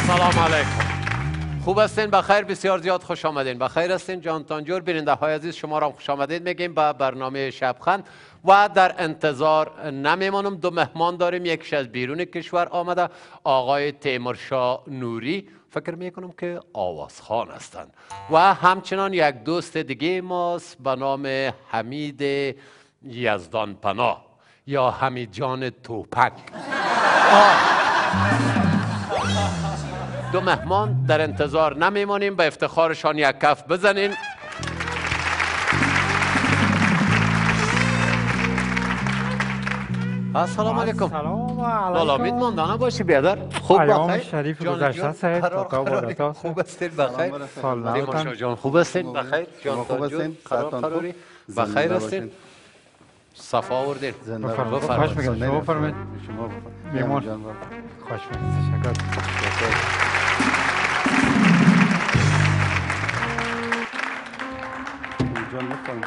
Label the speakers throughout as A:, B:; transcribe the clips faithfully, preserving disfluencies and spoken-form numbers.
A: سلام علیکم. خوب هستین؟ بخیر؟ بسیار زیاد خوش آمدین. بخیر هستین جان تانجور؟ بیننده های عزیز شما را خوش آمدید میگیم به برنامه شبخند و در انتظار نمیمانم. دو مهمان داریم، یکیش از بیرون کشور آمده، آقای تیمورشاه نوری، فکر میکنم که آوازخوان هستند، و همچنان یک دوست دیگه ماست به نام حمید یزدان پناه یا حمید جان توپک. دو مهمان در انتظار نمیمانیم، به افتخارشان یک کف بزنین. السلام علیکم.
B: سلام علیکم.
A: لالامید ماندانه باشی بیادر. خوب
B: ایام شریف گذشته سید تا بارتا.
A: خوب هستین؟ بخیر.
B: سال
A: تیمورشاه جان خوب هستین؟ بخیر. جان
C: خوب هستین؟
A: قراری بخیر هستین؟ صفا آوردین.
B: بفرمایید. خوش میگم. شما فرمایید.
C: شما
B: میمون. خوش میگم. تشکر.
C: جان بفرمایید.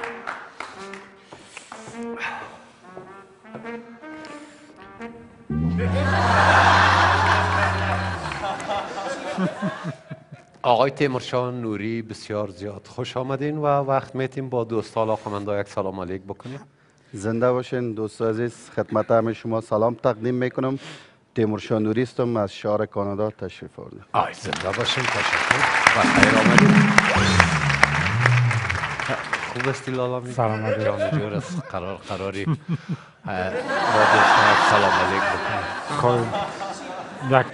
A: آقای تیمورشاه نوری بسیار زیاد خوش آمدین و وقت میتیم با دوستان علاقمندا یک سلام علیک بکنیم.
C: زنده باشین دوست عزیز، خدمت همه شما سلام تقدیم میکنم. تیمورشاه نوری هستم، از شهر کانادا تشریف آوردم.
A: آی زنده باشین، تشکر و خیر آمدید. خوب استی لالا؟
B: سلام علیکم.
A: جان جور است. قرار قراری با دوستان سلام علیک بکنیم.
B: خب یک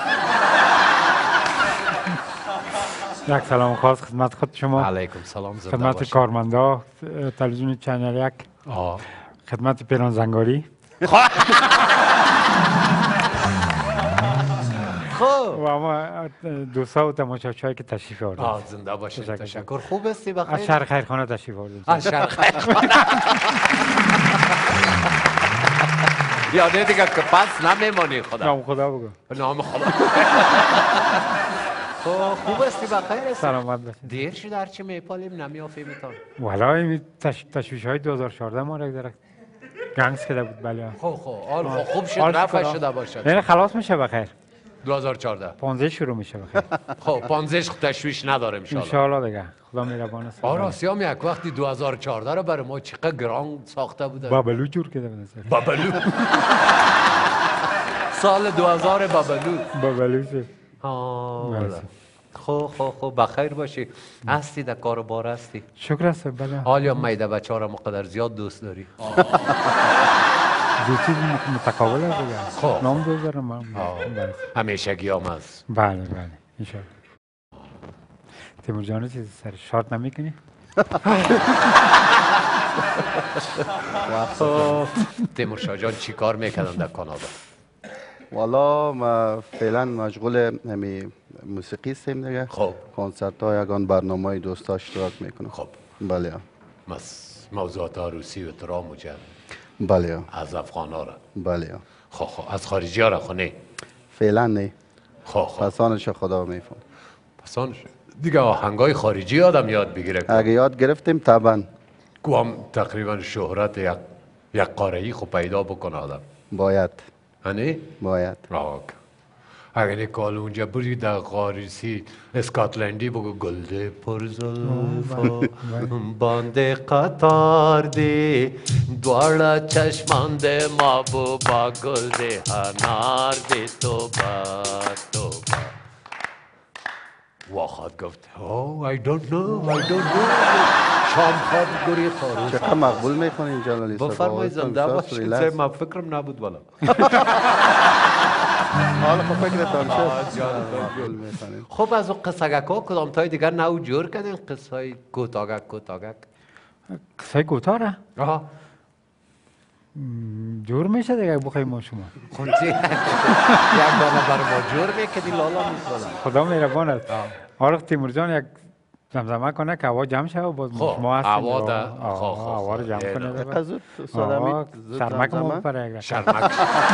B: یک سلام خاص خدمت خود شما،
A: علیکم سلام، زنده
B: خدمت
A: باشین.
B: کارمندا تلویزیون چنل یک،
A: آه.
B: خدمت پیران زنگاری،
A: خب
B: و ما دوستا و تماشاچیایی که تشریف آوردن.
A: آه زنده باشین.
B: تشکر.
A: تشکر. خوب استی؟
B: از
A: بخیر؟
B: شهر خیرخانه تشریف آوردن.
A: از شهر خیرخانه. یاده دیگه که پس نمیمانی خدا.
B: نام خدا بگو.
A: نام خدا. خب خوب استی؟ بخیر استی؟
B: سلامت باشین.
A: دیر شد هرچی میپالیم نمیافیمیتان.
B: والا این تش... تشویش های دو هزار و چهارده ما را داره گنگس کده بود. بله
A: خب خب حال خب خوب شد
B: حال
A: رفع
B: شکر.
A: شده باشد.
B: یعنی خلاص میشه بخیر.
A: دو هزار و چهارده
B: پانزده شروع میشه بخیر.
A: خب پانزدهش تشویش نداره ان
B: ان شاء الله دیگه. خدا مهربان است.
A: آره سیام یک وقتی دو هزار و چهارده رو برای ما چقدر گران ساخته بوده.
B: بابلو جور کرده بود.
A: بابلو. سال دو هزار بابلو.
B: بابلو سه.
A: آه
B: مرسی.
A: خب خب خب بخیر باشی. هستی در کار و بار هستی؟
B: شکر است. بله.
A: حالا میده بچه ها را مقدر زیاد دوست داری؟
B: دو چیز متقابل است دیگه.
A: خب.
B: نام دوست دارم من.
A: آه.
B: بله.
A: همیشگی هم هست.
B: بله بله. ان شاء الله. تیمور جان چیز سر شارت نمیکنی؟
A: خب تیمورشاه جان چی کار میکردن در کانادا؟
C: والا ما فعلا مشغول همی موسیقی هستیم دیگه.
A: خب
C: کنسرت ها یگان برنامه های دوستا اشتراک میکنم.
A: خب
C: بله
A: مس موضوعات عروسی و ترام و جمع
C: بله
A: از افغان ها را.
C: بله
A: خب خب از خارجی ها را خونه.
C: فعلا نه،
A: خب خب
C: پسانش خدا میفهم.
A: پسان دیگه آهنگای خارجی آدم یاد بگیره.
C: اگه یاد گرفتیم طبعا
A: گوام تقریبا شهرت یک یک قاره‌ای خب پیدا بکنه آدم.
C: باید
A: هنی؟
C: باید
A: آک. اگر یک کال اونجا بری در غارسی اسکاتلندی بگو گلده پرزلفا بانده قطار دی دوارا چشمانده محبوبا گلده هنار دی توبا توبا. واخد گفت oh I don't know I don't know شام خواد گوری خاروش.
C: چقدر مقبول میخونین جلالی صاحب؟
A: بفرمایید زنده باشید. من فکرم نبود والا.
C: حالا خب فکرتان شد.
A: آه، جان.
C: مقبول میخونین.
A: خب از اون قصگک ها کدام تای دیگر نو جور کردین؟ قصه های کوتاگک کوتاگک
B: قصه کوتاه
A: آها
B: جور میشه دیگه بخوایم ما شما.
A: خونچی یک دانه بر ما جور میکدی لالا میکنم.
B: خدا مهربان است. آره تیمور جان یک زمزمه کنه که هوا جمع شه و باز
A: خب
B: شما هستید.
A: هوا ده
B: آه،
A: خب خب
B: هوا رو جمع کنه.
C: دقیقا زود
B: آه،
C: سادمی زود
B: شرمک
C: زمزمه.
B: مو بپره.
A: شرمک.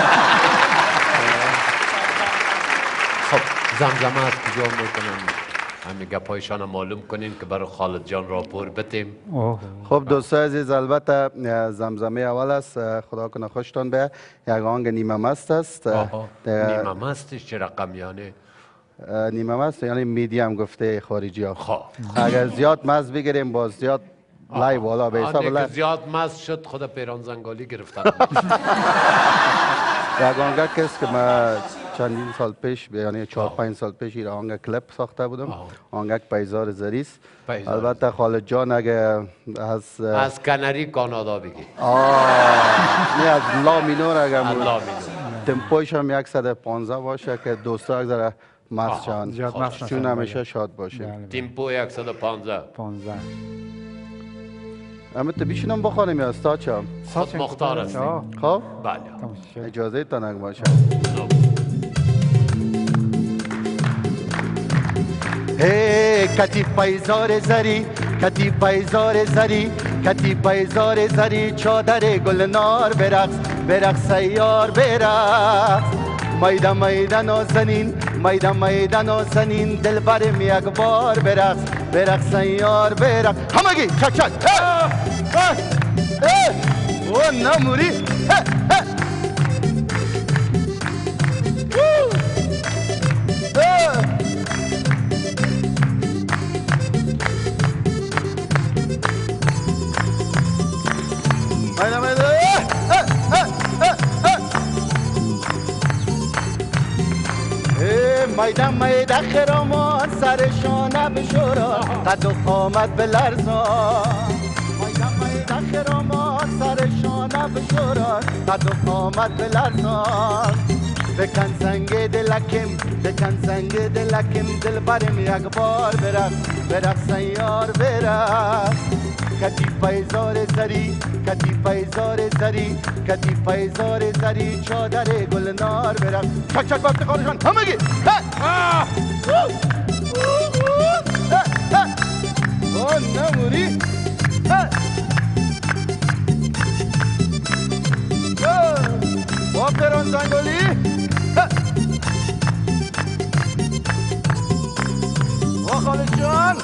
A: خب زمزمه از کجا میکنم؟ همین گپایشان معلوم کنین که برای خالد جان راپور بتیم.
B: اوه
C: خب دوستان عزیز البته زمزمه اول است، خدا کنه خوشتان به یک آهنگ نیمه مست است.
A: آها
C: در-
A: نیمه مستش چه رقم یعنی؟
C: نیمه مست یعنی میدیم گفته خارجی ها.
A: خب
C: اگر زیاد مست بگیریم باز زیاد لای بالا به حساب
A: آنه
C: لای
A: که زیاد مست شد خود پیران زنگالی گرفتن.
C: یک آنگه کس که من چندین سال پیش یعنی چهار پنج سال پیش این آنگه کلپ ساخته بودم. آنگه پیزار زریست. البته خالد جان اگه از
A: از کنری کانادا بگی.
C: آه نه از لا مینور اگه
A: لا مینور
C: تمپویش هم صد و پانزده باشه که دوستا یک ذره مست شوند
B: زیاد مست
C: چون
B: نشن.
C: همیشه شاد باشه.
A: تیمپو صد و پانزده.
B: پانزده.
C: اما تو بیشینم بخوانیم یا استاد چم؟
A: خود مختار است.
C: خب؟
A: بله.
C: اجازه تنگ باشه. هی کتی پیزار زری کتی پیزار زری کتی پیزار زری چادر گلنار برقص برقص سیار برقص میدان میدان و زنین میدان میدان و زنین دل برم یک بار برقص برقص سیار برقص همگی چک چک او نموری میدان میدان خرامان سرشانه بشورا قد و قامت بلرزان میدان میدان خرامان سرشانه بشورا قد و قامت بلرزان بکن سنگ دلکم بکن سنگ دلکم دل برم یک بار برقص برقص سیار برقص کتی پیزار زری کتی پیزار زری کتی پیزار زری چادر گلنار برقص چک چک وقت خانشان همگی او نموری با پیران زنگالی با خالد جان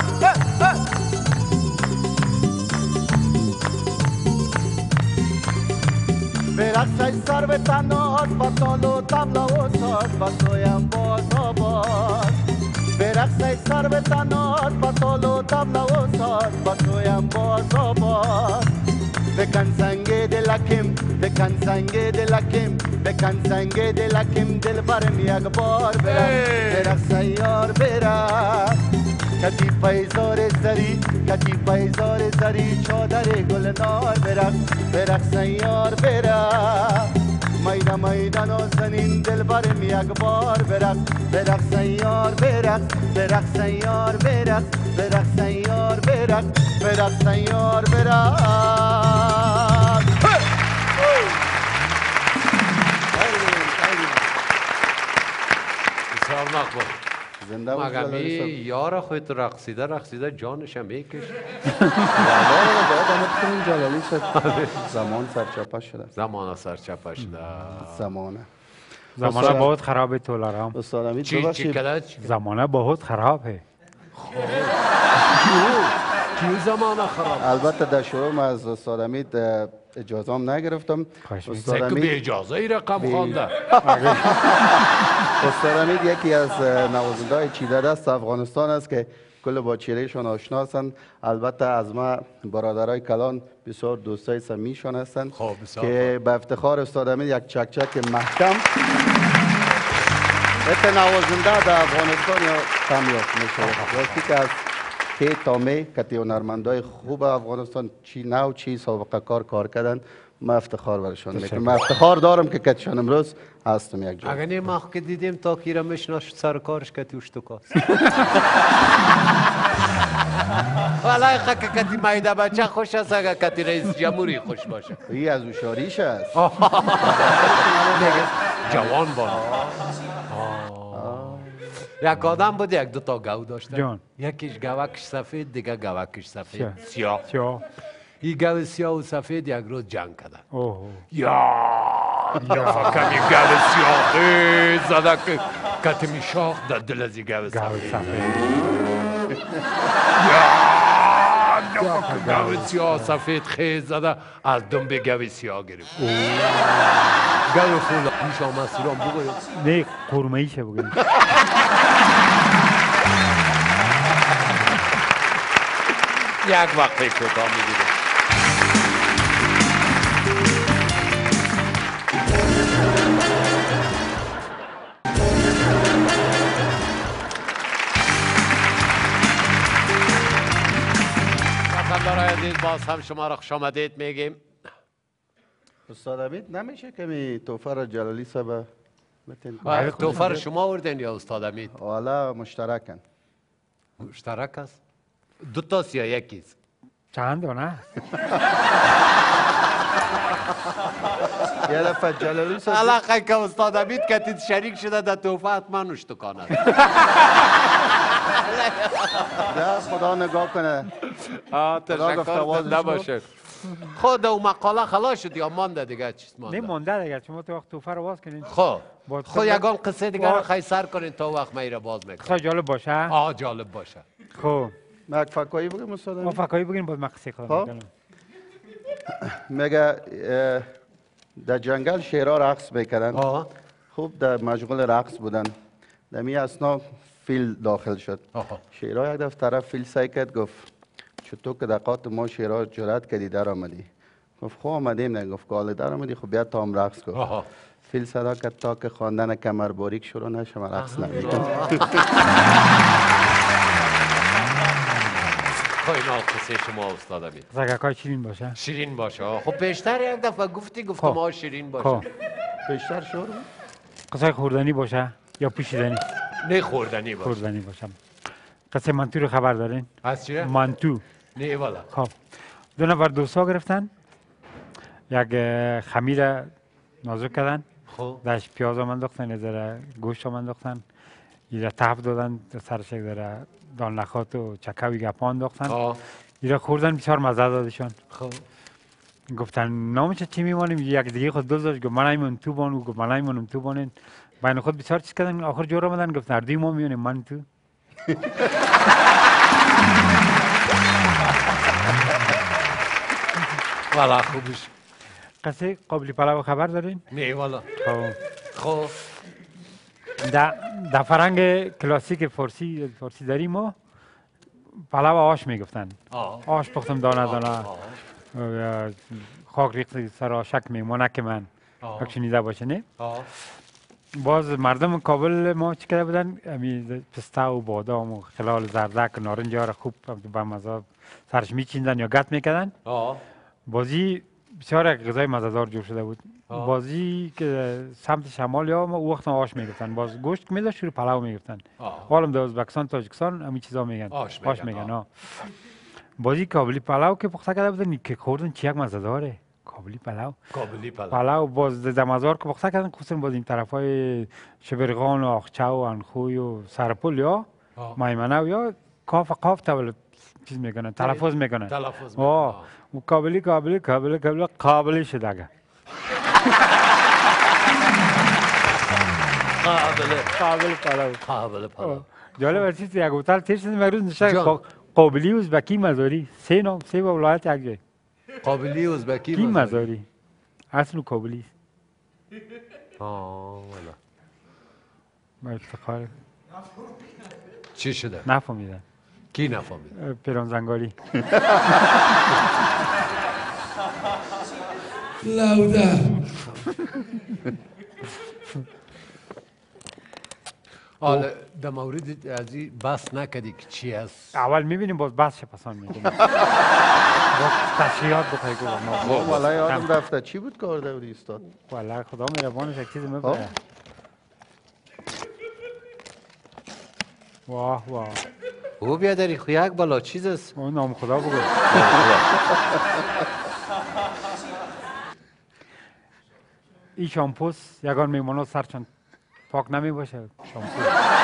C: برقص سر به تنات با تال و طبلا و ساز با سویم باز آباد برقص سر به تنات با تال و طبلا و ساز با سویم باز آباد بکن سنگ دلکم بکن سنگ دلکم بکن سنگ دلکم دل برم یک بار برقص برقص سیار برقص کتی پیزار زری کتی پیزار زری چادر گلنار برقص برقص سیار برقص میدان میدان و زنین دل برم یک بار برقص برقص سیار برقص برقص سیار برقص برقص سیار برقص برقص سیار برقص
A: بسیار مقبول.
C: زنده باشی
A: مگمی یار خودت رقصیده رقصیده جانشم میکش.
C: جلالی شد زمان سرچپه شده
A: زمان سرچپه شده.
C: زمانه
B: زمانه बहुत खराब है तोलाराम
C: استاد امید
A: چی چی
C: ببخشید
A: کلا
B: زمانه बहुत خراب है
A: کیو زمان خراب
C: البته در شروع من از استاد امید اجازه هم نگرفتم
B: خواهش
C: استاد
A: سکو به
C: امید
A: اجازه ای رقم خوانده.
C: استاد امید یکی از نوازنده های چیده دست افغانستان است که کل با چهرهشان آشنا هستند. البته از ما برادرای کلان بسیار دوستای صمیمیشان هستند
A: خب بسیار
C: که به افتخار استاد امید یک چک چک محکم به نوازنده در افغانستان یا کم یافت میشه. راستی که از که تا می کتی هنرمندای خوب افغانستان چی نو چی سابقه کار کار کردن ما افتخار برشان میکنم. من افتخار دارم که کتشان امروز هستم یک جا.
A: اگه نه ما که دیدیم تا کیرا مشناش سر کارش کتی اشتکاست. والله خک کتی مایده بچه خوش است اگه کتی رئیس جمهوری خوش باشه.
C: این از اوشاریش است.
A: جوان بان. یک آدم بود یک دو تا گاو داشته.
B: جان.
A: یکیش گاوکش سفید دیگه گاوکش سفید
B: سیاه.
A: سیاه.
B: سیاه
A: این گاو سیاه و سفید یک روز جنگ کردن.
B: اوه
A: یا یا فکر می گاو سیاه خیلی زده که کتی می شاخ در دل از این گاو
B: گاو
A: سفید.
B: سفید
A: یا گاو سیاه سفید خیلی زده از دنبه گاو سیاه گرفت. گاو فولادیش آمد سیران بگوید.
B: نه قورمه ایشه بگیم
A: یک وقته کوتاه میگیره. وطندارای عزیز باز هم شما را خوش آمدید میگیم.
C: استاد امید نمیشه که توفه را جلالی صاحب بتین
A: و توفه را شما آوردین یا استاد امید؟
C: حالا مشترکن.
A: مشترک است؟ دو تاست یا یکیست؟
B: چند دانه
C: یه دفعه جلالی صاحب
A: علاقه که استاد امید کتید شریک شده در توفه حتما نشتکانه.
C: ده خدا نگاه کنه.
A: آه
C: خدا گفته
A: تشکر
C: وازش
A: نباشه. خود او مقاله خلاص شد یا مانده دیگه چیز
B: نه
A: مانده؟
B: مونده دیگه شما تو وقت توفه رو باز کنین
A: خب
B: با
A: خب
B: طبق-
A: یگان قصه دیگر رو
B: با-
A: خیسر کنین تا وقت من را باز میکنم.
B: قصه جالب باشه
A: آه جالب باشه.
B: خب
C: یک فکایی بگم استاد
B: ما
C: امید.
B: فکایی بگین باز من قصه
C: خب.
B: خودم میکنم.
C: میگه اه، در جنگل شیرها رقص میکردن.
A: آه
C: خوب در مشغول رقص بودن. در می اثنا فیل داخل شد.
A: آها.
C: شیرها یک دفعه طرف فیل سعی کرد گفت چطور که در قات ما شیرها جرأت کردی در آمدی؟ گفت خب آمدیم نه. گفت که حالا در آمدی خب بیا تا هم رقص کن.
A: آها.
C: فیل صدا کرد تا که خواندن کمر باریک شروع نشه من رقص نمیکنم.
A: خب اینا قصه شما استاد امید.
B: زگکای چیرین باشه
A: شیرین باشه. آه. خب پیشتر یک دفعه گفتی گفت
B: خب.
A: ما شیرین باشه.
B: خب
C: بیشتر شور بود؟
B: قصه خوردنی باشه یا پوشیدنی
A: نه خوردنی باشه.
B: خوردنی باشه قصه منتو رو خبر دارین
A: از چیه؟
B: منتو
A: نه والا.
B: خب دو نفر دوستا گرفتن یک اه، خمیر نازک کردن
A: خب
B: درش پیاز هم انداختن یه ذره گوشت هم انداختن یه تف دادن سرش یک ذره دان نخات و چکه و گپا انداختن
A: آه
B: یه خوردن بسیار مزه دادشان
A: خب
B: گفتن نامش چی میمانیم یک دیگه خود دوست داشت گفت من ایمون تو بانو گفت من ایمونم تو بانین بین خود بسیار چیز کردن آخر جور آمدن گفت نردی ما میونیم من تو
A: والا خوبش.
B: قصه قابلی پلاو خبر دارین؟
A: نه والا.
B: خب
A: خب
B: در در فرهنگ کلاسیک فارسی فارسی داریم ما پلاو آش میگفتن
A: آه
B: آش پختم دانه دانه
A: آه.
B: اه، خاک ریخت سر شک میمونه که من
A: آه.
B: اگه شنیده باشه نه
A: آه
B: باز مردم کابل ما چی کرده بودن امی پسته و بادام و خلال زردک و نارنج ها را خوب به مزه سرش میچیندن یا گت میکردن
A: آه
B: بازی بسیار یک غذای مزهدار جور شده بود
A: آه.
B: بازی که سمت شمال یا ما او وقت آش میگفتن باز گوشت میداشت رو پلاو میگفتن
A: آه.
B: حالا در ازبکستان تاجیکستان همین چیزا میگن
A: آش
B: آش
A: میگن،
B: میگن
A: آه.
B: آه. بازی کابلی پلاو که پخته کرده بودن که خوردن چی یک مزهداره کابلی پلاو
A: کابلی پلاو.
B: پلاو باز در مزار که پخته کردن خصوصا باز این طرف های شبرغان و آخچه و انخوی و سرپل یا
A: آه.
B: مایمنه و یا کاف قاف تولد چیز میکنن تلفظ میکنن
A: تلفظ میکنن.
B: آه و کابلی کابلی کابلی کابلی قابلی شده اگه
A: قابل
B: قابل پلاو
A: قابل پلاو.
B: جالب است چیز یک هتل تیر شدیم یک روز نشه
A: جان.
B: قا- قابلی ازبکی مزاری سه نام سه ولایت یک جای
A: قابلی ازبکی
B: کی
A: مزاری.
B: مزاری اصل کابلی
A: آه والا.
B: با افتخار
A: چی شده؟
B: نفهمیدن
A: کی نفهمید؟
B: اه، پیران زنگاری
D: لوده
A: حالا در مورد از این بحث نکردی که چی است؟
B: اول میبینیم باز بس پسند میکنیم باز تشریحات بخوای گفتم
C: والا یادم رفته چی بود کرده بودی استاد؟
B: والله خدا مهربانش یک چیز میبره واه واه
A: او بیادری خو یک بالا چیز است؟
B: اون نام خدا بگو این شامپوس یگان میمانو سرچون پاک نمی باشه شامپو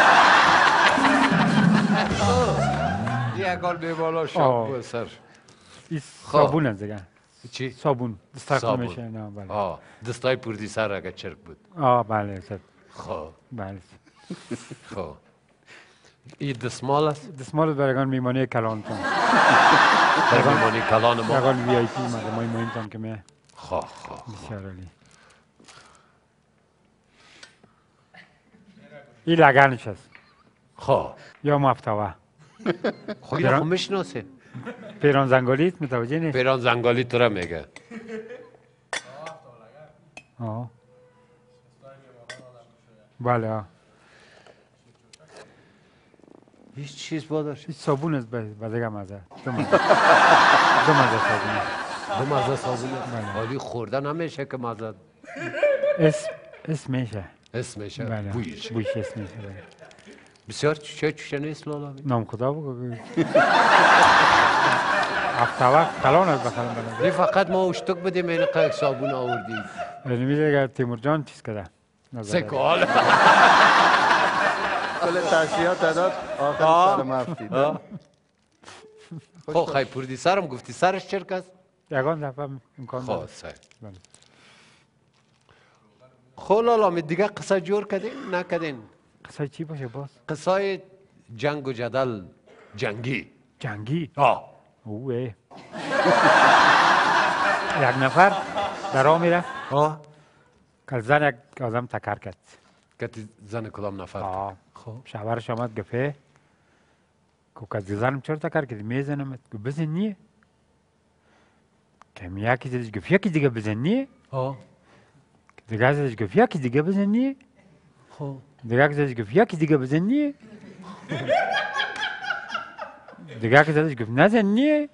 A: یک گل به بالا
B: آه.
A: شامپو سر.
B: این صابون است دیگه
A: چی؟
B: صابون دسترخون
A: صابون.
B: میشه نه بله
A: آه دستای پردی سر اگه چرک بود.
B: آه بله سر
A: خب
B: بله
A: خب این دستمال است؟
B: دستمال برگان میمانی کلانتون
A: در میمانی کلان ما.
B: یگان وی آی پی مگه ما مهمتان که می
A: خب خب
B: بسیار عالی این لگنش است
A: خب
B: یا مفتوه
A: خب یه خو میشناسه.
B: پیران زنگالی متوجه نیست.
A: پیران زنگالی تو را میگه.
B: آه. بله آه.
A: هیچ چیز بادرش.
B: هیچ صابون است به دیگه مزه. دو مزه. دو مزه صابون.
A: دو مزه صابون. حالی خورده نمیشه که مزه.
B: اسم اسم میشه.
A: اسم میشه.
B: بله.
A: بویش.
B: بویش اسم میشه.
A: بسیار چه چه نیست لالا.
B: نام خدا بگو. هفته وقت کلان است بخرم بله.
A: فقط ما اشتک بدیم این که صابون آوردیم.
B: یعنی میگه تیمور جان چیز کرده.
A: سه کال.
C: کل تشریحات داد آخر سر مفتید.
A: خب خیلی پرودیسرم گفتی سرش چرک است؟
B: یگان دفعه امکان داره.
A: خب سه. خب لالا می دیگه قصه جور کردین نکردین؟
B: قصه چی باشه باز؟
A: قصه جنگ و جدل جنگی.
B: جنگی؟
A: آه.
B: اوه. یک نفر در آ میره.
A: آه.
B: که زن یک آدم تکر کرد.
A: که زن کدام نفر؟
B: آه.
A: خب.
B: شوهرش آمد گفته که که زنم چرا تکر کردی میزنم که بزن نیه. که یکی زدش گفت یکی دیگه بزن نیه.
A: آه.
B: دیگه زدش گفت یکی دیگه بزن نیه.
A: خب.
B: دیگه زدش گفت یکی دیگه بزن نیه. دیگه زدش گفت نزن نیه.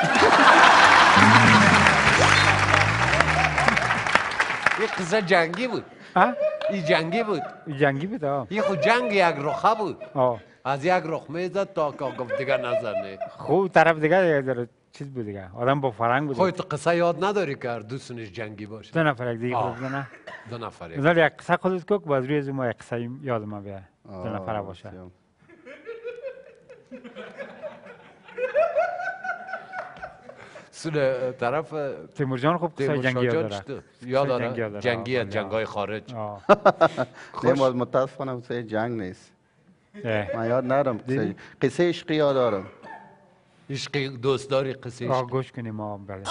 A: یه قصه جنگی بود.
B: ها؟
A: این جنگی بود.
B: جنگی بود آه.
A: یه خود جنگ یک رخه بود.
B: آه.
A: از یک رخ میزد تا که گفت دیگه نزنه.
B: خوب طرف دیگه داره چیز بود دیگه آدم با فرنگ بود.
A: خودت قصه یاد نداری که دوستونش جنگی باشه؟
B: دو نفر یک دیگه خود بزنه.
A: دو نفر یک.
B: مثلا یک قصه خودت که باز روی از ما یک قصه یاد ما بیاره. دو نفر باشه.
A: سونه طرف
B: تیمور جان خوب قصه جنگی یاد داره.
A: یاد داره. جنگی جنگای خارج.
C: نه باز متاسفانه قصه جنگ نیست. من یاد ندارم قصه قصه عشقی یاد دارم.
A: عشقی دوست داری قصه
B: آه
A: عشقی؟
B: گوش کنیم ما بله.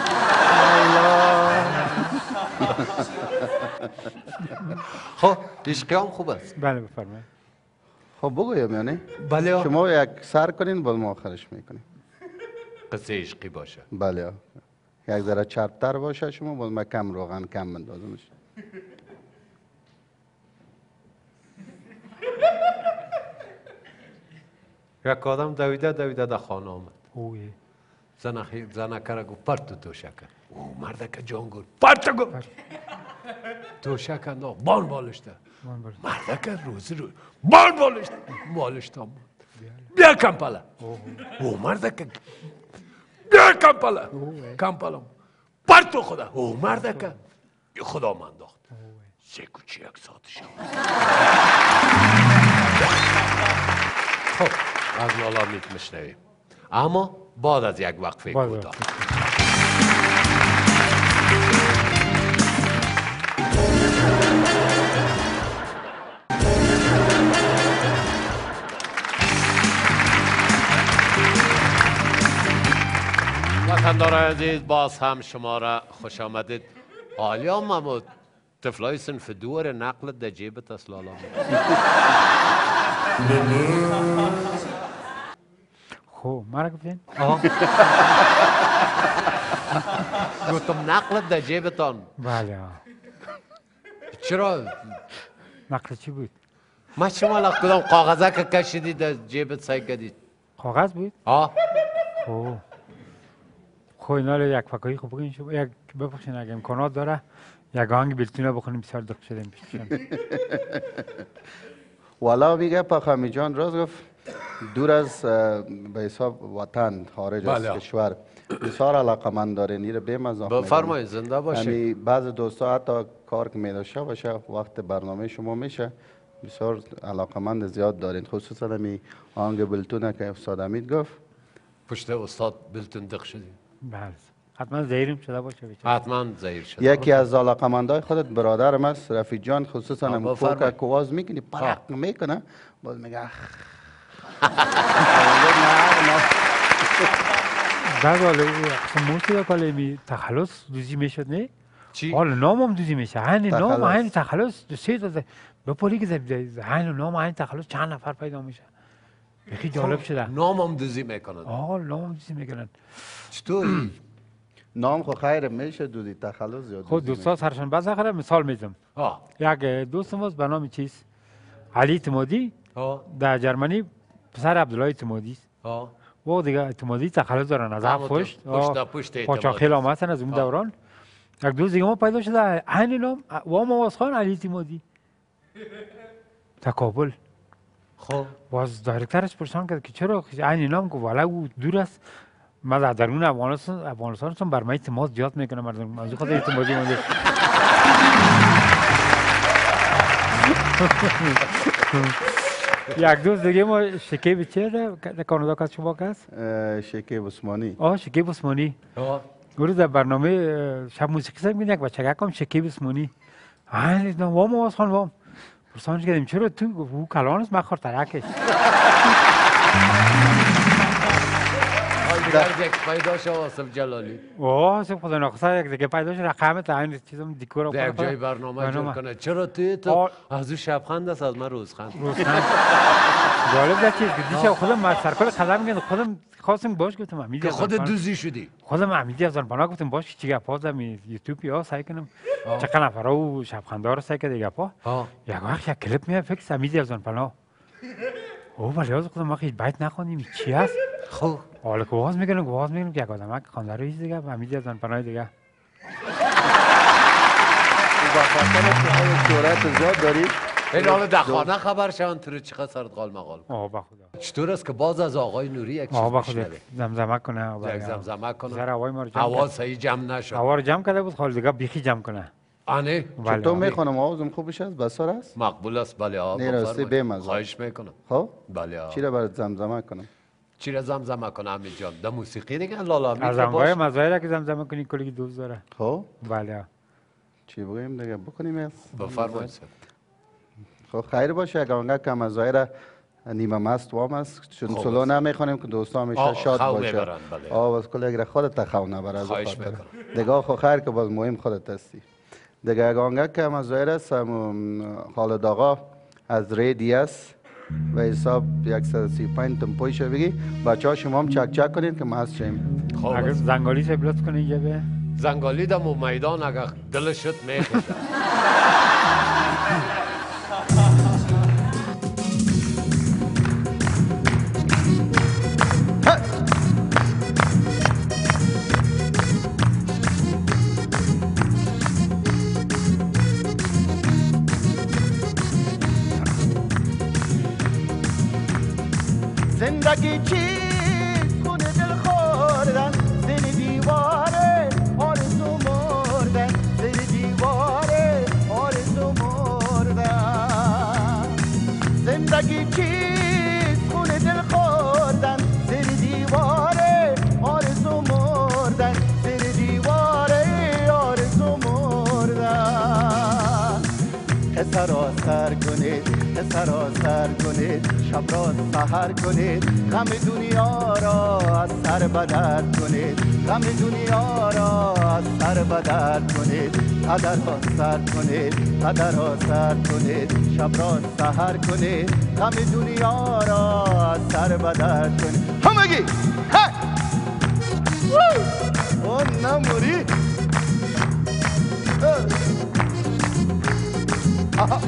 A: خب عشقی هم خوب است.
B: بله بفرمایید.
C: خب بگویم یعنی
A: بله.
C: شما یک سر کنین باز ما آخرش میکنیم.
A: قصه عشقی باشه.
C: بله یک ذره چربتر باشه شما باز من کم روغن کم بندازمش.
A: یک آدم دویده دویده در خانه آمد.
B: اوه.
A: زنه زنکه را گفت پرتو توشکه. او مردک جان گفت پرتو گفت. توشکه نه بان بالشته. مردک روزی رو بان بالشته. بالشته آمد. بیا کمپله. او مردک بیا کمپله. کمپله. پرتو خدا. او مردک خدا من داخت. سه کوچی یک ساعتش خب از لالا میت مشنویم اما بعد از یک وقفه کوتاه. وطندارای عزیز باز هم شما را خوش آمدید. حالی هم اما طفلای صنف دور نقل در جیبت است لالا.
B: خب مرا گفتین؟
A: گفتم نقلت در جیبتان.
B: بله.
A: چرا؟
B: نقل چی بود؟
A: ما شما لخ کدام کاغذه که کشیدی در جیبت سعی کردید؟
B: کاغذ بود؟
A: آه.
B: خب. خب اینا رو یک فکایی خوب بگین شما یک بپخشین اگه امکانات داره یک آهنگ بیلتونه بخونیم بسیار دق شدیم پیششون.
C: والا میگه پخامی جان راست گفت دور از به حساب وطن خارج از کشور بسیار علاقمند داره نیره به مزاح
A: بفرمایید زنده باشه.
C: یعنی بعض دوستا حتی کار که میداشه باشه وقت برنامه شما میشه بسیار علاقمند زیاد دارین خصوصا می آهنگ بلتونه که استاد امید گفت
A: پشت استاد بلتون دق شدیم.
B: بله حتما زهیرم شده باشه بیچاره.
A: حتما زهیر شده.
C: یکی از علاقمندای خودت برادرم است رفیق جان خصوصا هم فوق کواز میکنی پرق میکنه باز میگه
B: بعد حالا موسیقی کالمی تخلص دوزی میشد نه؟
A: چی؟
B: حالا نام هم دوزی میشه هنی نام هنی تخلص دو سه تا بپولی که هنی نام هنی تخلص چند نفر پیدا میشه خیلی جالب شده.
A: نام هم دوزی میکنن.
B: آه نام دوزی میکنن.
A: چطوری؟
C: نام خو خیر میشه دودی تخلص زیاد.
B: خود دوستا سرشان بزخره مثال میزم.
A: آه.
B: یک دوستمون به نام چیز علی اعتمادی
A: آه.
B: در جرمنی پسر عبدالله اعتمادی است.
A: آه.
B: و دیگه اعتمادی تخلص دارن از هفت پشت.
A: پشت تا پشت
B: پاچا خیلی آمدن از اون دوران. یک دوست دیگه ما پیدا شده عین نام وام آواز خان علی اعتمادی. تکابل.
A: خب
B: باز دایرکترش پرسان کرد که چرا عین نام که والا او دور است. ما در درون افغانستان افغانستان بر من اعتماد زیاد میکنه مردم از خاطر اعتمادی مونده. یک دوست دیگه ما شکیب چه در کانادا کس شما کس؟
C: شکیب عثمانی.
B: آه شکیب عثمانی.
A: آه.
B: او در برنامه شب موسیقی سر می‌بینه یک بچه کم شکیب عثمانی. آه نه وام آواز خان وام. پرسانش کردیم چرا تو او کلان است مخور ترکش.
A: در یک پیدا شد آصف جلالی.
B: اوه آصف خدا نخواسته یک دیگه پیدا شد رقم تا این چیزم دیکور
A: در یک جای برنامه جور کنه. چرا توی تو از او شبخند است از من روزخند.
B: روزخند. جالب در چیز که دیشب خودم ما سرکار خدم میگن خودم خواستم باش گفتم امیدی
A: که خود دوزی شدی.
B: خودم امیدی از آن پناه گفتم باش چی گپا زدم یوتیوب یا سعی کنم چقدر نفرا و شبخندار سعی کرده گپا. یک وقت یک کلیپ میاد فکر امیدی از آن پناه. او ولی از خودم ما خیلی بیت نخوندیم چی است؟
A: خب
B: حالا که واز میگن واز میگن که یک آدم که خوانده رو هیچ دیگه امیدی از آن پناه دیگه.
C: با خاطر شهرت زیاد داری؟
A: این حالا در خانه خبر شون تو رو چقدر سرت قال مقال.
B: آه با خدا.
A: چطور است که باز از آقای نوری یک چیز
B: بشنوه؟ زمزمه کنه.
A: یک زمزمه کنه.
B: سر هوای ما رو جمع.
A: هوا صحیح جمع نشد.
B: هوا رو جمع کرده بود خالی دیگه بیخی جمع کنه.
A: آنه.
C: چطور میخونم آوازم خوبش است بسار است؟
A: مقبول است بله آقا.
C: نه راستی بمزه.
A: خواهش میکنم.
C: خب؟
A: بله آقا.
C: چی را برات زمزمه کنم؟
A: چی را زمزمه کنم امید جان؟ در موسیقی دیگه لالا امید
B: از انواع مزایایی که زمزمه کنی کلی دوست داره.
C: خب؟
B: بله.
C: چی بگیم دیگه بکنیم؟
A: بفرمایید.
C: خب خیر باشه اگر اونگه که مزایر نیمه مست وام است چون سلو نمیخونیم که دوستان همیشه شاد باشه آه بس کل اگر خودت خو نبره از خاطر دیگه خو خیر که باز مهم خودت هستی دیگه اگر اونگه که مزایر است خالد آقا از ریدی است و حساب صد و سی و پنج تمپویش بگی بچه ها شما هم چک چک کنید که مست شیم
B: اگر زنگالی سے بلوت کنی اینجا به
A: زنگالی دم و میدان اگر دلش شد میخوده
C: زندگی چیست خون دل خوردن زیر دیواره آرزو مردن زیر دیواره آرزو مردن زندگی چیست خون دل خوردن زیر دیواره آرزو مردن زیر دیواره آرزو مردن قصه را سر کنید قصه را سر کنید شب را سحر کنید غم دنیا را از سر بدر کنید غم دنیا را از سر بدر کنید قدر را سر کنید قدر را سر کنید شب را سحر کنید غم دنیا را از سر بدر کنید همگی های او نموری آها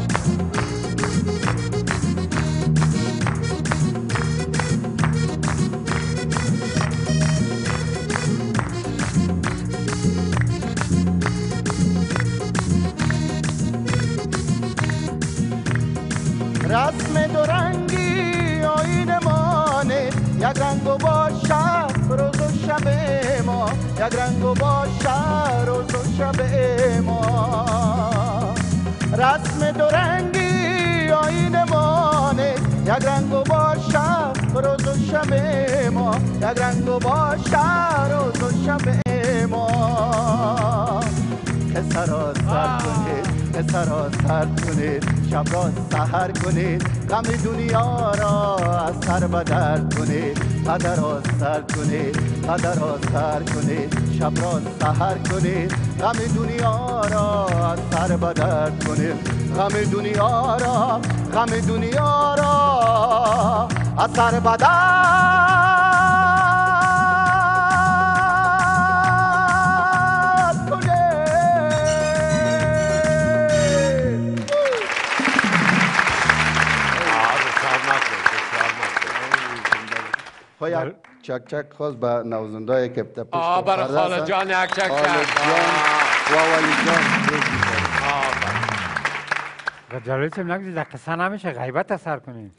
C: رسم دو رنگی آین مانه یک رنگو باشه روز و شب ما یک رنگو باشه روز و شب ما رسم دو رنگی آین مانه یک رنگو باشه روز و شب ما یک رنگو باشه روز و شب ما قصه را سر کنید قصه را سر کنید شب را سحر کنید غم دنیا را از سر بدر کنید قدر را سر کنید قدر را سر کنید شب را سحر کنید غم دنیا را از سر بدر کنید غم دنیا را غم دنیا را اثر بدن کنه. چک چک خواست به نوزندای که پیش
A: آه برای خاله جان یک چک
C: خاله
A: چک
C: جان و ولی جان
B: جالبتیم نگذید در قصه نمیشه غیبت اثر کنیم.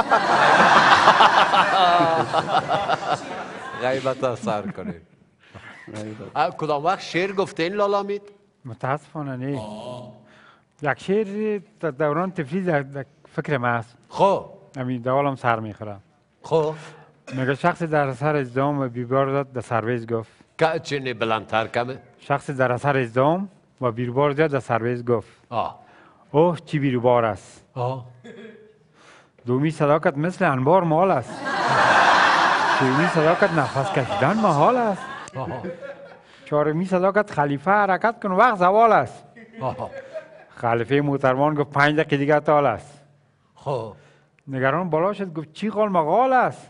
A: غیبت اثر کنیم. کدام وقت شعر گفتین لالا امید؟
B: متاسفانه نه. یک شعر در دوران طفلی در فکر ما است.
A: خب
B: همین دوالم سر میخورم.
A: خب
B: مگه شخصی در اثر ازدام و بیبار داد در سرویس گفت.
A: که چینی بلندتر کمه؟
B: شخصی در اثر ازدام و بیربار داد در سرویس گفت.
A: آه
B: اوه چی بیربار است.
A: آه
B: دومی صداقت مثل انبار مال است. سومی صداقت نفس کشیدن محال است. چهارمی صداقت خلیفه حرکت کن وقت زوال است. خلیفه محترمان گفت پنج دقیقه دیگه تال است.
A: خب
B: نگران بالا شد گفت چی قال مقال است.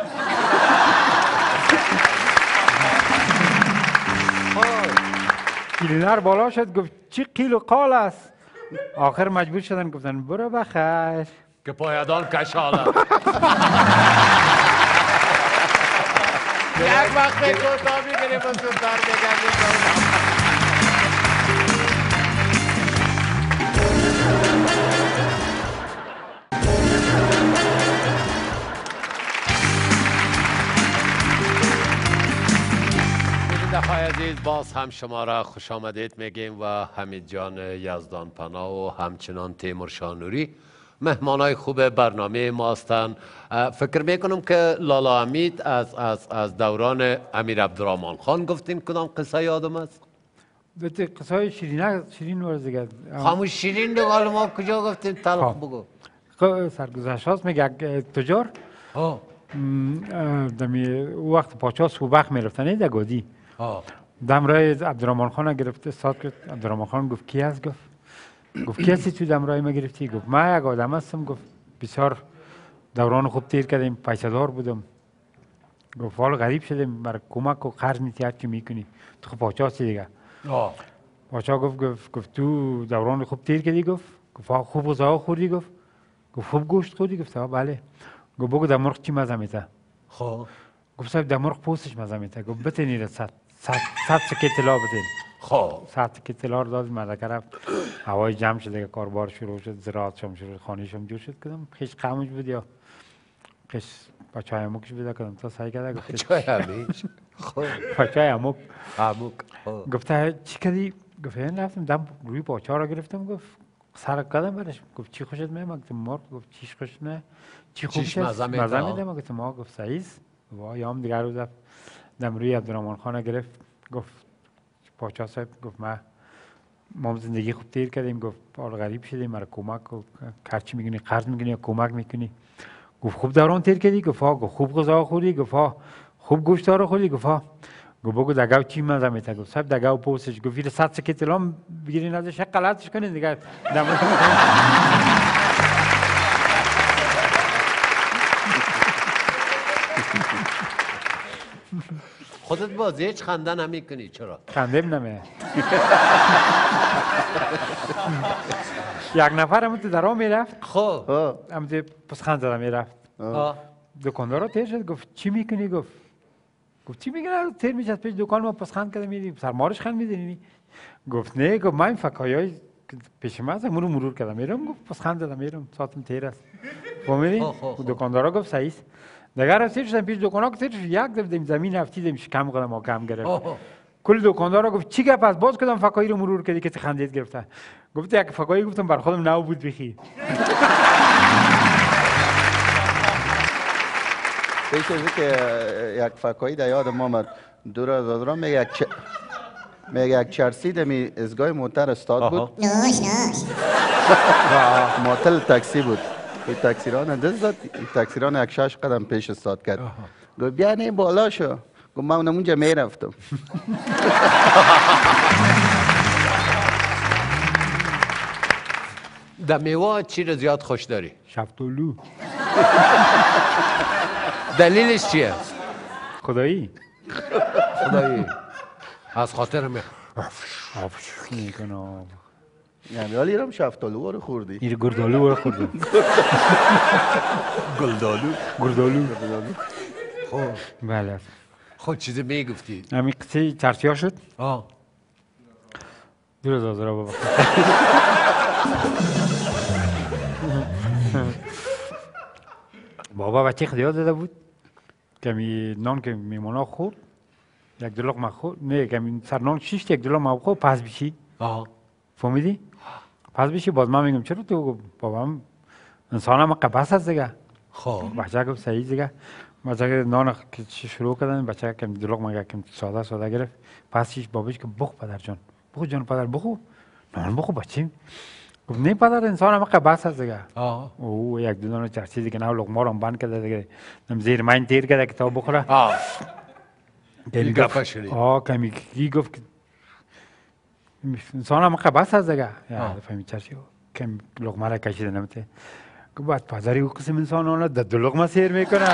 B: کلینر بالا شد گفت چی قیل و قال است. آخر مجبور شدن گفتن برو بخیر
A: که پایدان کشاله. یک وقت کوتاه میگیریم و زودتر بگردیم. بیننده عزیز باز هم شما را خوش آمدید میگیم و حمید جان یزدان پناه و همچنان تیمور شاهنوری مهمانای خوب برنامه ما هستند. فکر میکنم که لالا حمید از از از دوران امیر عبدالرحمن خان گفتین کدام قصه یادم است؟
B: بته قصه شیرین شیرین ورز دیگه
A: خاموش شیرین دیگه حالا ما کجا گفتیم تلخ بگو.
B: سرگذشت هاست میگه تجار
A: ها
B: دمی وقت پاچا صبح میرفتن در گودی دم رای عبدالرحمن خان گرفته استاد کرد. عبدالرحمن خان گفت کی هست؟ گفت گفت کی هستی تو دم رای ما گرفتی؟ گفت ما یک آدم هستم. گفت بسیار دوران خوب تیر کردیم پیسه دار بودم. گفت حالا غریب شدیم برای کمک و قرض میتی هر چی میکنی تو خب پاچا هستی دیگه. پاچا گفت گفت گفت تو دوران خوب تیر کردی؟ گفت گفت خوب غذا خوردی؟ گفت گفت خوب گوشت خوردی؟ گفت بله. گفت بگو در مرغ چی مزه میته؟
A: خب
B: گفت صاحب در مرغ پوستش مزه میته. گفت بتنید صد صد صد سکه طلا بتین.
A: خب
B: صد سکه طلا رو داد مدرک رفت. هوای جمع شد دیگه کاربار شروع شد زراعت شم شروع خانه شم جور شد. کدام خیش قامش بود یا خیش پاچای اموکش بود کدام تا سعی کرده گفت
A: پاچای همیش خب
B: پاچای اموک
A: اموک
B: گفت چی کردی؟ گفت این رفتم دم روی پاچا رو گرفتم. گفت سر قدم برش. گفت چی خوشت میاد؟ گفتم مرغ. گفت چیش خوشت میاد؟ چی خوبش
A: مزه
B: میده؟ ما گفتم ما گفت سعیز و یام دیگر روز دم روی عبدالرحمن خان گرفت. گفت پاچا صاحب گفت ما ما زندگی خوب تیر کردیم. گفت حالا غریب شدیم مرا کمک و هرچی میکنی قرض میکنی یا کمک میکنی. گفت خوب دوران تیر کردی؟ گفت ها. گفت خوب غذا خوردی؟ گفت ها. خوب گوشت رو خوردی؟ گفت ها. گفت بگو دگاو چی مزه میته؟ گفت صاحب دگاو پوستش. گفت این صد سکه طلا بگیرین ازش غلطش کنین دیگه.
A: خودت باز هیچ خنده نمیکنی چرا؟
B: خندم نمیه. یک نفر هم تو درام میرفت.
A: خب
B: هم تو پسخند زدم میرفت. دکاندار رو تیر شد. گفت چی میکنی؟ گفت گفت چی میکنی؟ تیر میشد پیش دکان ما پسخند کردم میدیم سرمارش خند میدینی؟ گفت نه. گفت من فکایای پیش ما از امور مرور کردم میرم. گفت پسخند زدم میرم ساعتم تیر است. فهمیدی؟ دکاندارا گفت صحیح. دیگر رفتیم شدیم پیش دکانا که تیرش یک دفعه زمین افتیدیم شکم قدم ما کم گرفت. کل دکاندارا گفت چی گپ است؟ باز کدام فکایی رو مرور کردی که خندید گرفته؟ گفت یک فکایی گفتم بر خودم نو بود بخی.
C: پیش از که یک فکایی در یاد ما آمد دور از آدرام میگه یک چ... میگه یک چرسی دمی ازگاه موتر استاد بود.
D: نوش نوش
C: معطل تاکسی بود. این تاکسیران دست داد. این تاکسیران یک شش قدم پیش استاد کرد. گفت بیا نه بالا شو. گفت من اونجا میرفتم.
A: در میوه چی رو زیاد خوش داری؟
B: شفتالو.
A: دلیلش چیه؟
B: خدایی
A: خدایی از خاطر می
B: آفش میکنه.
C: یعنی حالی رم شفتالو رو خوردی.
B: این گردالو رو خوردم.
A: گلدالو
B: گردالو.
A: خب
B: بله.
A: خود چیزی میگفتی؟
B: همین قصه چرتیا شد.
A: آه
B: دور از آزارا بابا. بابا بچه خیلی داده بود کمی نان که میمونا خورد یک دو لقمه خورد نه کمی سر نان شیشت یک دو لقمه خورد پس بشی
A: آه
B: فهمیدی؟ پس بشی باز من میگم چرا تو بابا هم انسان هم قبس هست دیگه
A: خب
B: بچه که صحیح دیگه بچه که نان که شروع کردن بچه کمی دو لقمه کمی ساده ساده گرفت پس شیش بابش که بخو پدر جان بخو جان پدر بخو نان بخو بچه گفت نه پدر انسان هم قبس هست دیگه
A: آه
B: او یک دو دانه چرچی دیگه نه لقمه رو بند کرده دیگه نم زیر من تیر کرده که تا بخوره
A: آه
B: کمی
A: گفت
B: گفت
A: شدی.
B: آه کمی کی گفت که انسان هم قبس هست دیگه یا فهمی چرچی کمی لقمه را کشیده نمته گفت بعد پدری او قسم انسان آنها در دو لقمه سیر میکنه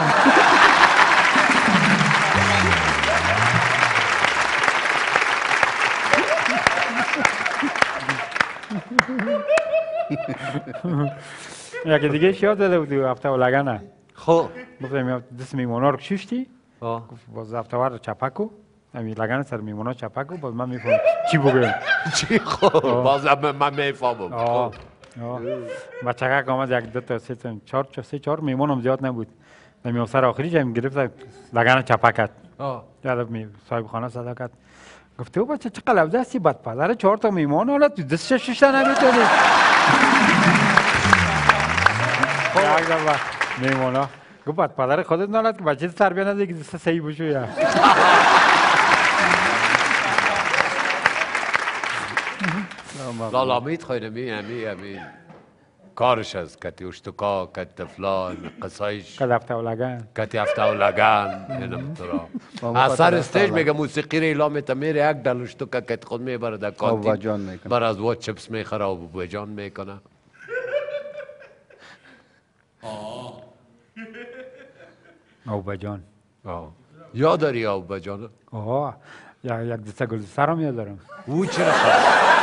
B: یکی دیگه شیاد داده بود هفته و لگنه
A: خب
B: گفتم دست میمونا رو کشیشتی
A: آه
B: گفت باز هفته ور چپکو همین لگن سر میمونا چپکو باز من میفهم چی بگویم
A: چی خب بازم من میفهمم
B: آه آه بچه که آمد یک دو تا سه تا چهار تا سه چهار میمونم زیاد نبود نمی سر آخری جایم گرفت لگن چپکت
A: آه
B: یاد می صاحب خانه صدا کرد گفت تو بچه چه قلب دستی بد پدر چهار تا میمون حالا تو دست شش تا نمیتونی یک دفعه میمونا گفت بد پدر خودت نالد که بچه تربیت نده که دست صحیح بشو یا
A: لالامید خیلی همی همی کارش از کتی اشتکا کتی فلان قصایش
B: که دفته و لگن
A: کتی هفته و لگن اینم ترا از سر استیج میگه موسیقی رو اعلام میته میره یک دل اشتکا کتی خود میبره در
C: آبا جان
A: کانتین
C: میکنه
A: بر از وات چپس میخره و بابا جان میکنه
B: او بجان
A: آه یا داری یا بابا جان
B: آه یا یک دسته گل سرم یاد دارم
A: او چرا خواهد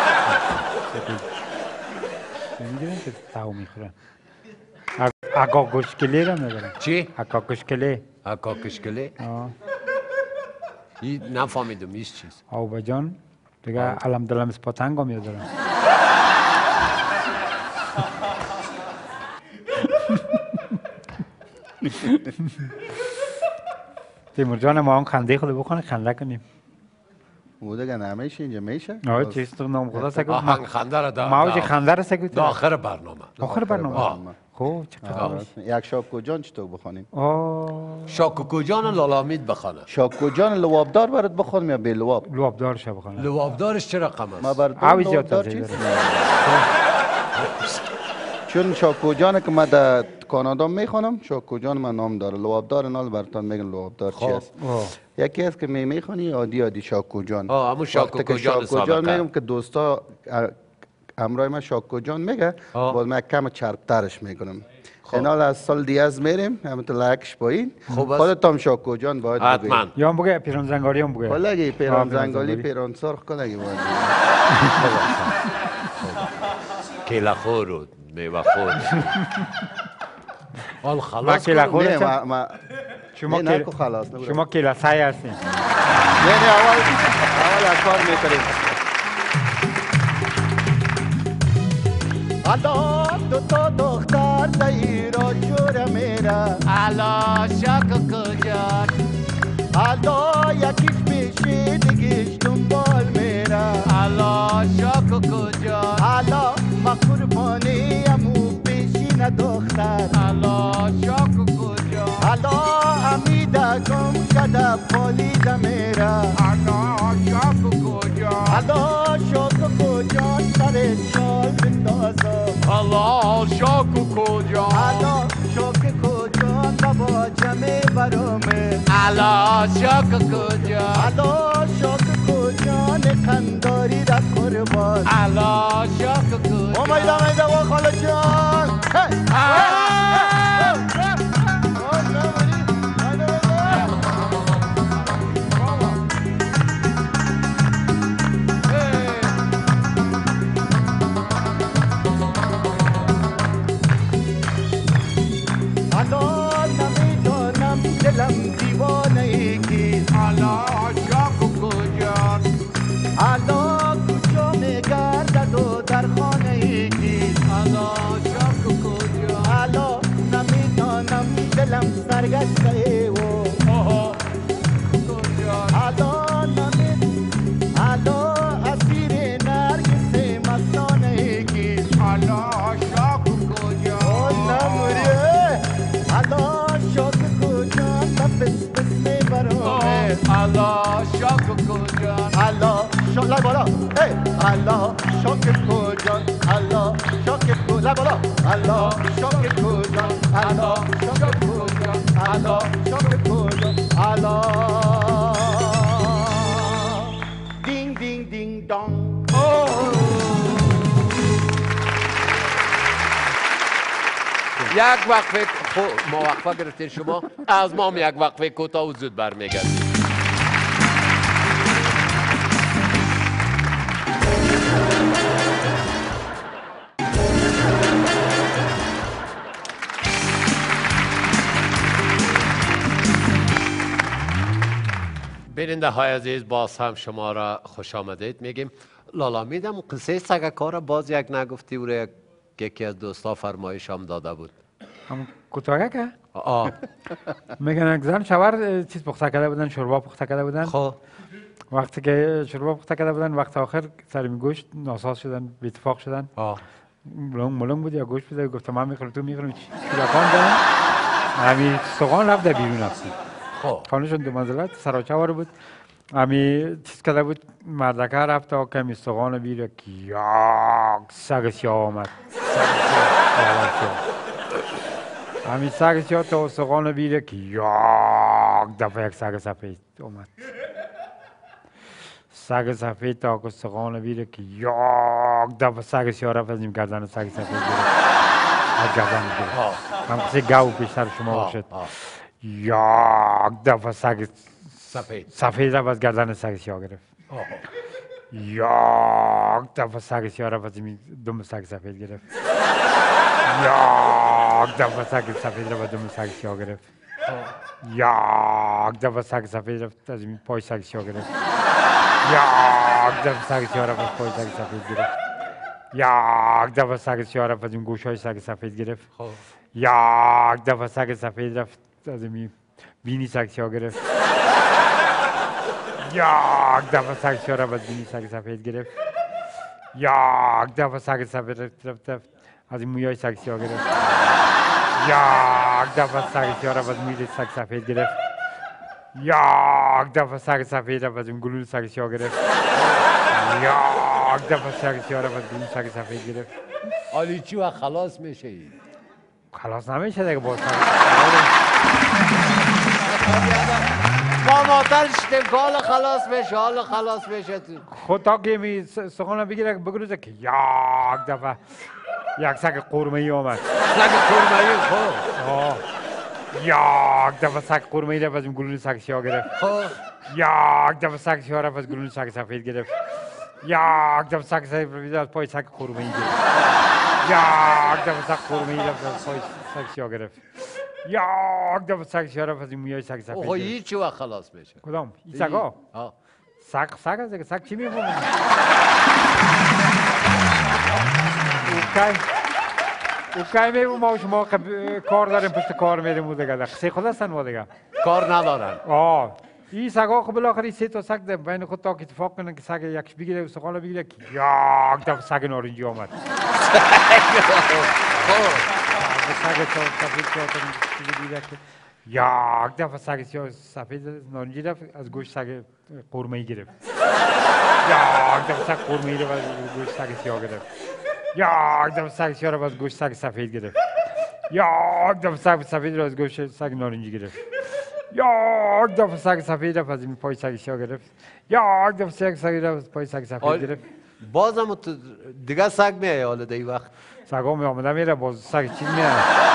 B: نمیدونم که تاو میخورن اکا کشکلی رو ندارم
A: چی؟
B: اکا کشکلی
A: اکا کشکلی؟
B: آه
A: ای نفهمیدم ایست چیز
B: او بجان دیگه علم دلم از پتنگ هم یاد دارم تیمور جان ما هم خنده خود بکنه خنده کنیم
C: او دیگه نمیشه اینجا میشه
B: آه چیز تو نام خدا سکوت
A: آهنگ خنده را در
B: موج خنده رو سکوت
A: در آخر برنامه
B: آخر برنامه
C: آه.
B: خوب چقدر
C: یک شاکو جان چطور بخونیم
B: آه
A: شاکوکو جان لالامید بخانه
C: شاکو جان لوابدار برات بخونم یا بی لواب
B: لواب دار شب بخونه
A: لوابدارش چه رقم
C: ما
A: است؟
C: برات
B: آوی زیاد
C: لوابدار
B: تازه
C: چیست
B: داره
C: چون شاکو جان که من در کانادا میخونم شاکو جان من نام داره لوابدار نال براتون میگن لوابدار چی است
B: آه
C: یکی است که می میخونی عادی عادی شاکو جان
A: آه، همون شاکو
C: وقتی که
A: جان
C: شاکو جان
A: سابقه.
C: میگم که دوستا ا- همراه من شاکو جان میگه
A: آه.
C: باز من کم چربترش میکنم اینال از سال دیاز میریم همت لکش پایین
A: خوب است.
C: خودت هم شاکو جان باید بگویی
A: حتما
B: یا هم بگه پیران زنگاری هم بگه
C: حالا اگه پیران
B: آه، پیران
C: زنگالی
B: زنگاری.
C: پیران سرخ کنه باید
A: کیله خور و میوه خور حال
B: من
A: خلاص
B: کیله
A: کنم.
B: خور
C: نه
B: هستم.
C: ما ما
B: شما
C: نه
B: کیله
C: نکو خلاص نبرم.
B: شما کیله سعی هستین
C: نه نه اول اول از کار میکنیم حالا دو تا دختر در ایران جوره میره
A: الا شاکوکو جان
C: حالا یکیش میشه دیگیش دنبال میره
A: الا شاکوکو جان
C: حالا ما قربانی امو پیشین دختر
A: الا شاکوکو جان
C: حالا امیده گم شده پالیده میره
A: الا شاکوکو جان
C: حالا شاکو کجان سر شال بندازم
A: الا شاکوکو جان
C: حالا شاک کجان بابا جمع برامه
A: الا شاکوکو جان
C: حالا شاک کجان قنداری را قربان
A: الا شاکوکو
C: اومایده اومایده و خاله جان هی!
A: جان
C: برگشته و حالا نمید حالا اسیر نرگس مستانه کی
A: حالا شاک کجا
C: نموریه حالا شاک کجا نفس بسمه برامه
A: حالا شاک کجا
C: حالا شاک لای بالا حالا شاک کجا حالا شاک کجا لای بالا حالا شاک کجا حالا شاک کجا حالا شاک کجا حالا دینگ دینگ دینگ دانگ
A: یک وقفه خب ما وقفه گرفتین شما از ما هم یک وقفه کوتاه و زود برمیگردیم. بیننده های عزیز باز هم شما را خوش آمدید میگیم. لالا میدم قصه سگکار را باز یک نگفتی و یک یکی از دوستا فرمایش هم داده بود.
B: هم کوتاه که
A: آه
B: میگن یک زن شوهر چیز پخته کرده بودن، شوربا پخته کرده بودن.
A: خب
B: وقتی که شوربا پخته کرده بودن وقت آخر سر می گوشت ناساز شدن، بی اتفاق شدن.
A: آه
B: ملنگ ملنگ بود یا گوشت بود، گفتم من میخورم تو میخورم چیزاکان دارم. همین سوغان رفت در بیرون رفت.
A: خب
B: خانهشون دو منزله سراچه‌وار بود. همین چیز کرده بود مردکه رفت تا کمی سوغان بیره که یاک سگ سیاه آمد. همین سگ سیاه تا سوغان بیره که یاک دفعه یک سگ سفید آمد. سگ سفید تا که سوغان بیره که یاک دفعه سگ سیاه رفت از این گردن سگ سفید بیره. از گردن بیره. هم قصه گاو بیشتر شما باشد. یک دفعه سگ
A: سفید
B: سفید رفت از گردن سگ سیاه گرفت. یک دفعه سگ سیاه رفت از این دم سگ سفید گرفت. یک دفعه سگ سفید رفت از دم سگ سیاه گرفت. یک دفعه سگ سفید رفت از این پای سگ سیاه گرفت. یک دفعه سگ سیاه رفت از پای سگ سفید گرفت. یک دفعه سگ سیاه رفت از این گوشهای سگ سفید گرفت. یک دفعه سگ سفید رفت از این بینی سگ سیاه گرفت. یک دفعه سگ سیاه رفت از بینی سگ سفید گرفت. یک دفعه سگ سفید رفت از این مویای سگ سیاه گرفت. یک دفعه سگ سیاه رفت از موی سگ سفید گرفت. یک دفعه سگ سفید رفت از این گلول سگ سیاه گرفت. یک دفعه سگ سیاه رفت از گلول سگ سفید گرفت.
A: حالی چی و خلاص میشه این؟
B: خلاص نمیشه دیگه باز.
A: ما مادر شدیم که حالا خلاص میشه حالا خلاص میشه.
B: خود تا که می سخن بگیره بگروزه که یک دفعه یک سگ قورمه‌ای آمد.
A: سگ قورمه‌ای خب
B: آه یک دفعه سگ قورمه‌ای رفت از این گلوله سگ سیاه گرفت.
A: خب
B: یک دفعه سگ سیاه رفت از گلوله سگ سفید گرفت. یک دفعه سگ سفید از پای سگ قورمه‌ای گرفت. یک دفعه سگ قورمه‌ای رفت از پای سگ سیاه گرفت. یک دفعه سگ سیاه رفت از این مویای سگ سفید
A: اوه
B: گرفت.
A: این چی و خلاص میشه؟
B: کدام؟ این سگا؟
A: آه
B: سگ سگ است دیگه. سگ چی میفهمه؟ اوکی اوکی میگم ما شما کار داریم پشت کار میریم و دیگه قصه خود هستن ما دیگه
A: کار ندارن.
B: آه این سگا خب بالاخره سه تا سگ ده بین خود تا که اتفاق کنن که سگ یکش بگیره و سقال بگیره که یک دفعه سگ نارنجی آمد. سگ تا سفید تا بگیره که یک دفعه سگ سیاه سفید نارنجی رفت از گوشت سگ قورمه‌ای گرفت. یک دفعه سگ قورمه‌ای رفت از گوشت سگ سیاه گرفت. یک دفعه سگ سیاه رفت از گوشت سگ سفید گرفت. یک دفعه سگ سفید رفت از گوشت سگ نارنجی گرفت. یک دفعه سگ سفید رفت از این پای سگ سیاه گرفت. یک دفعه سگ سفید رفت از پای سگ سفید گرفت.
A: بازم تو دیگه سگ میای حالا دی وقت
B: سگا می آمده میره باز سگ چیز میاد.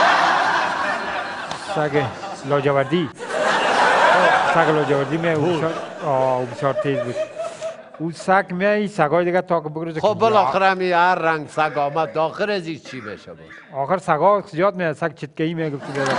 B: سگ لاجوردی. سگ لاجوردی میاد او بسیار آه بسیار تیز بود. او سگ میاد این سگای دیگه تا که بگروزه.
A: خب بالاخره می هر رنگ سگ آمد داخل از این چی بشه باز؟
B: آخر سگا زیاد میاد. سگ چتکه‌ای میاد گفت بیاد.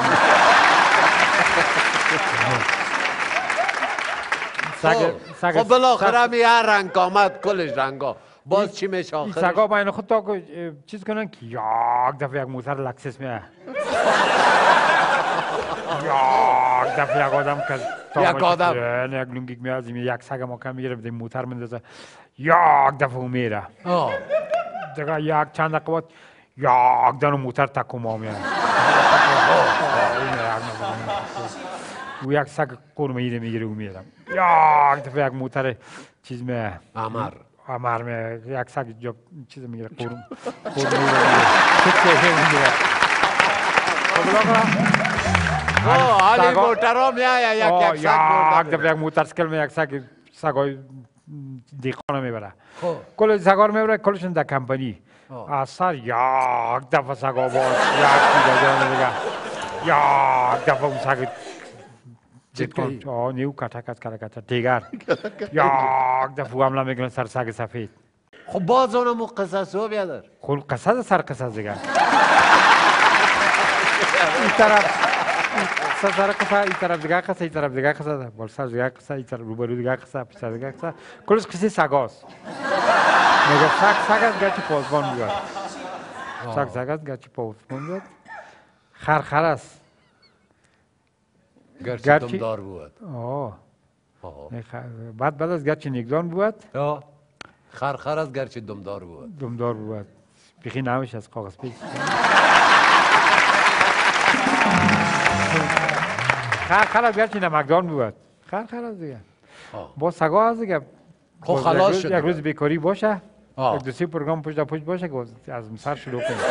A: سگ خب بالاخره می هر رنگ آمد کلش رنگا باز چی میشه آخرش؟
B: این سگا باید خود تا که چیز کنن که یک دفعه یک موتر لکسس میاد. دفعه یک آدم که
A: یک آدم.
B: یعنی یک لونگیک میاد یک سگ ما کم میگیره بدیم موتر مندازه یک دفعه او میره دیگه یک چند دقیقه بعد یک دانه موتر تکو ما میاد او یک سگ قرمه ایره میگیره او میره یک دفعه یک موتر چیز میه
A: امر
B: امر میه یک سگ جا چیز میگیره قرم قرمه میگیره
A: حالی موتر ها میایه یک یک سگ
B: یک دفعه یک موترسیکل می یک سگ سگای دیخانه میبره کل سگار میبره کلشون در کمپانی از سر یک دفعه سگ آباد یک دیگه جانه دیگه یک دفعه اون سگ
A: چکایی؟
B: آه نیو کتک از کتک تیگر یک دفعه حمله میکنه سر سگ سفید
A: خب باز اونمو قصص رو بیادر
B: خب قصص سر قصص دیگه این طرف سر قصه این طرف دیگه قصه این طرف دیگه قصه بال سر دیگه قصه این طرف روبرو دیگه قصه پیش دیگه قصه کلش قصه سگاست میگه سگ سگ از گرچه پاسبان بیاد سگ سگ از گرچه پاسبان بیاد خر خر است
A: گرچه دمدار بود
B: آه بعد بعد از گرچه نگدان بود
A: خر خر از گرچه دمدار بود
B: دمدار بود بخی نمیشه از کاغذ پیچ خر خر از گرچه نمکدان بود خر خر از دیگه با سگا از دیگه
A: خب خلاص شد
B: یک روز بیکاری باشه یک دو سی پروگرام پشت پشت باشه که از سر شروع کنیم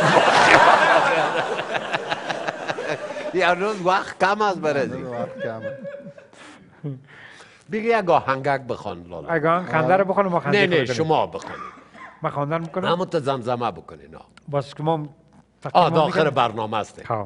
A: یک روز وقت کم است برای دیگه
C: وقت کم
A: بگی یک آهنگک بخوان لالا
B: اگه آن خنده رو بخونم ما خنده
A: نه نه
B: کنیم.
A: شما بخونید
B: ما خواندن میکنم
A: همون تو زمزمه بکنید
B: باز که ما
A: آه داخل برنامه است
B: ها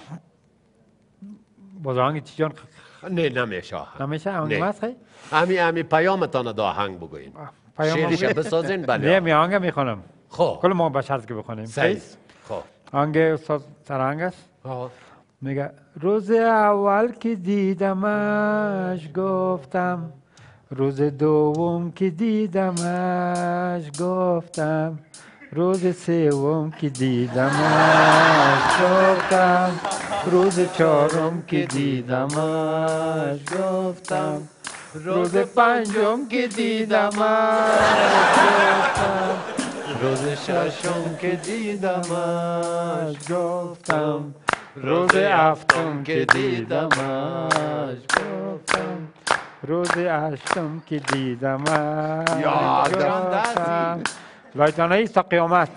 B: باز آهنگ چی جان
A: نه نمیشه
B: نمیشه آهنگ ماست خیلی
A: امی امی پیامتان دو آهنگ بگوین شعرش بسازین بله
B: نه می آهنگ میخونم
A: خب
B: کل ما به شرط که بخونیم
A: صحیح خب
B: آهنگ استاد سرهنگ است میگه روز اول که دیدمش گفتم روز دوم که دیدمش گفتم روز سوم که دیدمش گفتم روز چهارم که دیدمش گفتم روز پنجم که دیدمش گفتم روز ششم که دیدمش گفتم روز هفتم که دیدمش گفتم روز هشتم که دیدمش گفتم لایتانه ایست تا قیامت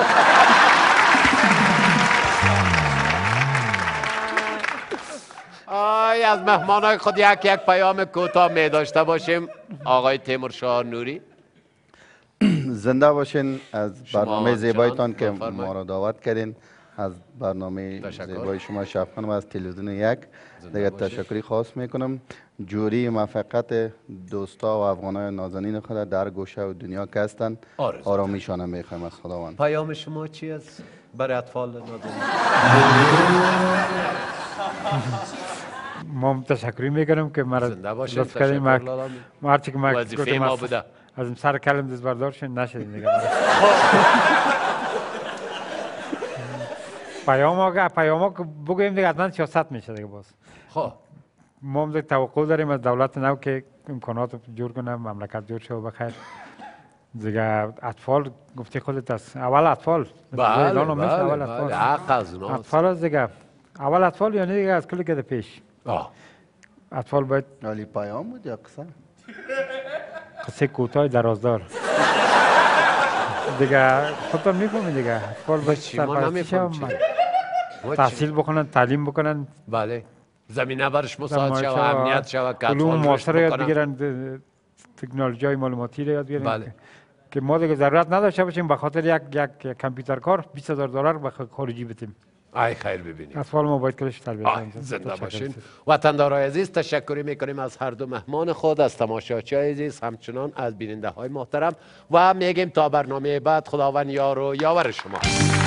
A: آی از مهمانای خود یک یک پیام کوتاه می داشته باشیم آقای تیمورشاه نوری
C: زنده باشین از برنامه زیبایتان که ما را دعوت کردین از برنامه زیبای شما شبخان و از تلویزیون یک دیگه تشکری خاص میکنم جوری موفقیت دوستا و افغانای نازنین خود در گوشه و دنیا که هستند آرامیشان میخوایم از خداوند.
A: پیام شما چی است برای اطفال نازنین؟
B: ما تشکری میکنم که مرا لطف کردیم ما هرچی که ما
A: وظیفه ما بوده
B: از این سر کلم دست بردار شد نشدیم دیگه پیام ها پیام ها که بگوییم دیگه حتما سیاست میشه دیگه باز
A: خب
B: ما هم دیگه توقع داریم از دولت نو که امکانات رو جور کنه مملکت جور شد بخیر دیگه اطفال گفتی خودت است اول اطفال
A: بله بله بله حق از اوناست
B: اطفال از دیگه اول اطفال یعنی دیگه از کلی که پیش
A: آه
B: اطفال باید
C: ولی پیام بود یا قصه؟
B: قصه کوتاه درازدار دیگه خودتون میفهمی دیگه اطفال باید سرپرستی تحصیل بکنن تعلیم بکنن
A: بله زمینه برش مساعد شود امنیت شود که
B: علوم معاصر یاد بگیرن تکنولوژی های معلوماتی رو یاد بگیرن
A: بله
B: که ما دیگه ضرورت نداشته باشیم به خاطر یک یک کامپیوتر کار بیست هزار دلار به خارجی بدیم
A: ای خیر ببینید
B: اطفال ما باید کلش تربیت کنیم
A: زنده باشین وطندارای عزیز تشکری میکنیم از هر دو مهمان خود از تماشاچی عزیز همچنان از بیننده های محترم و میگیم تا برنامه بعد خداوند یار و یاور شما